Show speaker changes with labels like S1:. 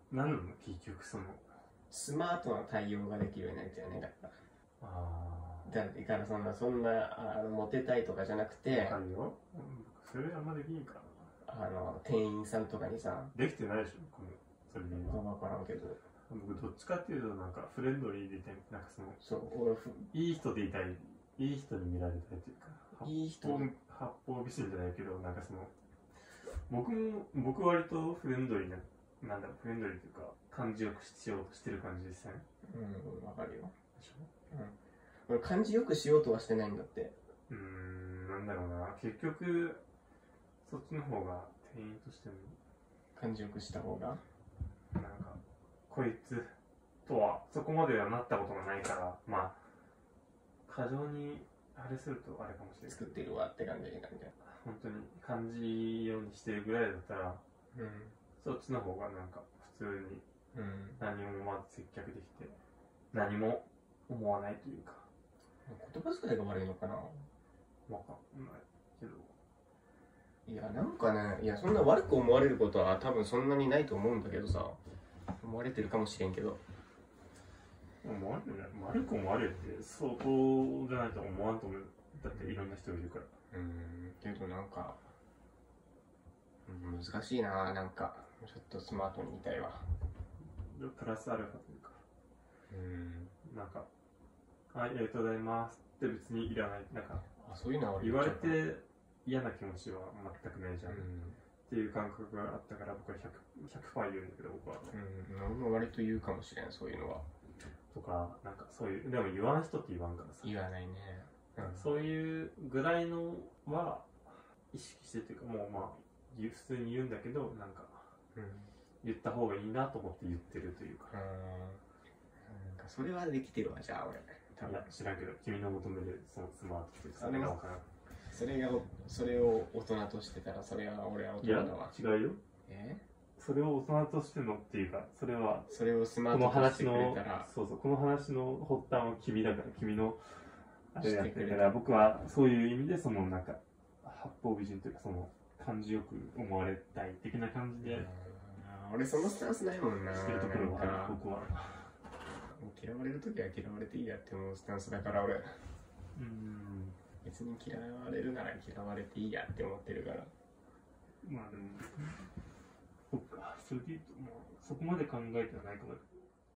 S1: 何なの結局その
S2: スマートな対応ができるようになりたいよね、だから。だからそんなモテたいとかじゃなくて、
S1: わかるよ。それあんまできんから
S2: 店員さんとかにさ、
S1: できてないでしょ、それで今。
S2: 分からんけど、
S1: 僕どっちかっていうとなんかフレンドリーでいたい、なんかその
S2: そう
S1: いい人でいたい、いい人に見られたいというか、
S2: いい人
S1: 八方美人じゃないけど、なんかその僕割とフレンドリーな、なんだろう、フレンドリーというか感じよくしようとしてる感じですね。
S2: わかるよ。でしょ。俺感じよくしようとはしてないんだって。
S1: なんだろうな、結局そっちの方が店員としても
S2: 感じよくした方が、
S1: なんかこいつとはそこまではなったことがないから、まあ過剰にあれするとあれかもしれない。
S2: 作ってるわって感じなんだよ。
S1: 本当に感じようにしてるぐらいだったら、そっちの方がなんか普通に何もまず接客できて何も思わないというか。
S2: 言葉遣いが悪いのかな、
S1: わかんないけど。
S2: いやなんかね、いやそんな悪く思われることは多分そんなにないと思うんだけどさ、思われてるかもしれんけど、
S1: 悪く思われるって相当じゃないと思わんと思う。だっていろんな人がいるから。
S2: けどなんか、難しいな、なんかちょっとスマートにいたいわ。
S1: プラスアルファというか、なんかありがとうございますって別にいらない。なんか
S2: そういうのは
S1: 言われて嫌な気持ちは全くないじゃん、っていう感覚があったから、僕は 100% 言うんだけど、僕は。
S2: 俺も割と言うかもしれん、そういうのは。
S1: とか、なんかそういう、でも言わん人って言わんからさ。
S2: 言わないね。
S1: そういうぐらいのは意識してっていうか、もうまあ普通に言うんだけど、なんか、言った方がいいなと思って言ってるというか。
S2: それはできてるわ、じゃあ俺。
S1: いや、知らんけど、君の求めるそのスマートっていうか、それが分からん。
S2: それを大人としてたら、それは俺は大人だわ。
S1: いや、違うよ。それを大人としてのっていうか、それをスマートとしてくれたら、この話の発端は君だから、君のあれやってるから、僕はそういう意味でそのなんか八方美人というか、その感じよく思われたい的な感じで。
S2: 俺そのスタンスないもんな。
S1: してるところは僕は
S2: 嫌われるときは嫌われていいやって思うスタンスだから俺。別に嫌われるなら嫌われていいやって思ってるから。
S1: まあでもそっか、それで言うと、そこまで考えてはないかも。